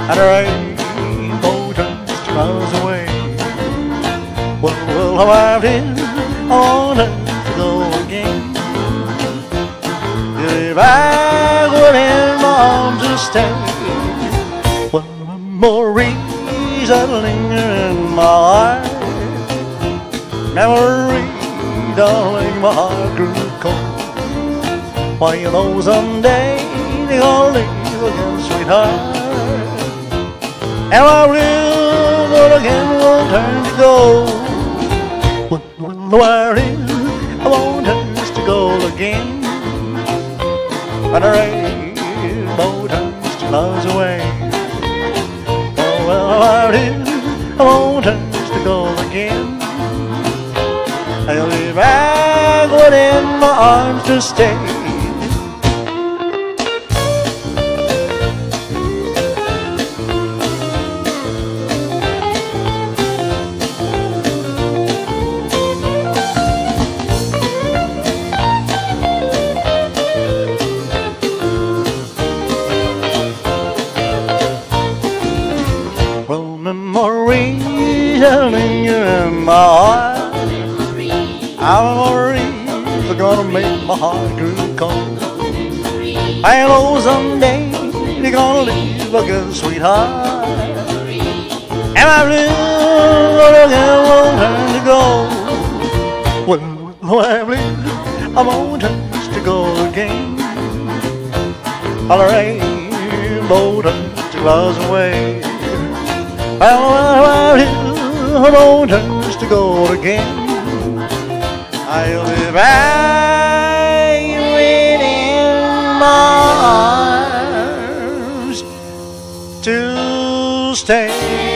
and a rainbow turns to miles away. Well, how I did, I want us to go again. If I would in my arms to stay, well, memories that linger in my heart. Memories, darling, my heart grew cold. Why, you know, someday they're gonna leave again, sweetheart. And my real world again won't turn to gold. When the wire is, I want us to go again. And the rainbow turns to miles away. Oh, well, wire is, I want us to go again. I'll be back within my arms to stay. Well, memories are linger in my heart. Our memories are gonna make my heart grow cold. I know someday they're gonna leave a good sweetheart. And my blue again won't turn to gold. Well, I believe I won't turn to gold again. All the rainbow turns to clouds away. Well, I believe I won't turn to gold again. I'll be back within my arms to stay.